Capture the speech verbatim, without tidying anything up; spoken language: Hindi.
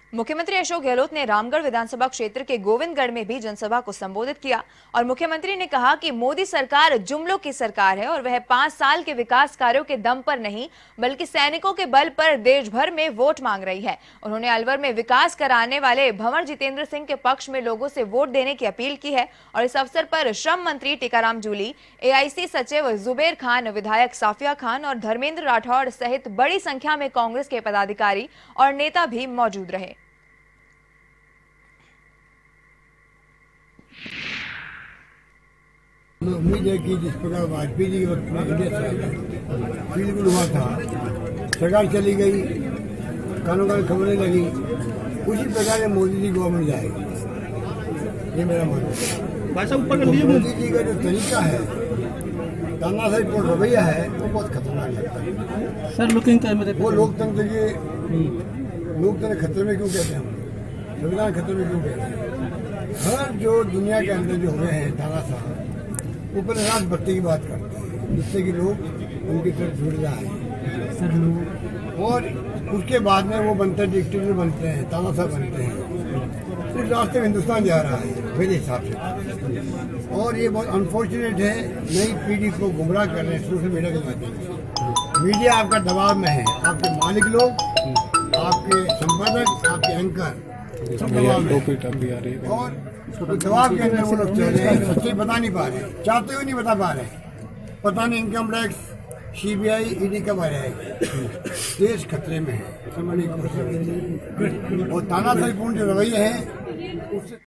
मुख्यमंत्री अशोक गहलोत ने रामगढ़ विधानसभा क्षेत्र के गोविंदगढ़ में भी जनसभा को संबोधित किया और मुख्यमंत्री ने कहा कि मोदी सरकार जुमलों की सरकार है और वह पांच साल के विकास कार्यों के दम पर नहीं बल्कि सैनिकों के बल पर देश भर में वोट मांग रही है। उन्होंने अलवर में विकास कराने वाले भंवर जितेंद्र सिंह के पक्ष में लोगों से वोट देने की अपील की है और इस अवसर पर श्रम मंत्री टीकाराम जूली, ए आई सी सचिव जुबेर खान, विधायक साफिया खान और धर्मेंद्र राठौड़ सहित बड़ी संख्या में कांग्रेस के पदाधिकारी और नेता भी मौजूद रहे। उम्मीद है कि जिस प्रकार वाजपेयी जी वक्त में इंडिया से फील गुड हुआ था, सरकार चली गई, कानों कान खबरें लगी, उसी प्रकार मोदी जी गवर्नमेंट जाएगी, ये मेरा मानना है। मोदी जी का जो तरीका है, तानाशाही पर रवैया है, वो बहुत खतरनाक लगता है सर। लुकिंग वो लोकतंत्र के लोकतंत्र खतरे में क्यों कहते हैं, हम संविधान खतरे में क्यों कहते हैं? हर जो दुनिया के अंदर जो हो रहे हैं तानाशाह, वो पर रात बत्ती की बात करते हैं जिससे कि लोग उनकी तरफ जुड़ जाए और उसके बाद में वो बनते हैं डिक्टेटर बनते हैं, तानाशाह बनते हैं। उस रास्ते में हिंदुस्तान जा रहा है मेरे हिसाब से, और ये बहुत अनफॉर्चुनेट है। नई पीढ़ी को गुमराह कर रहे हैं सोशल मीडिया के माध्यम से। मीडिया आपका दबाव में है, आपके मालिक लोग, आपके संपादक, आपके एंकर सब दबाव में, और दबाव के अंदर वो लोग चल रहे हैं, सच्चाई बता नहीं पा रहे, चाहते हुए नहीं बता पा रहे। पता नहीं income tax, C B I, E D कब आ जाएगी। देश खतरे में है, समझने की कोशिश, और तानाशाहीपूर्ण जो रवैये हैं उससे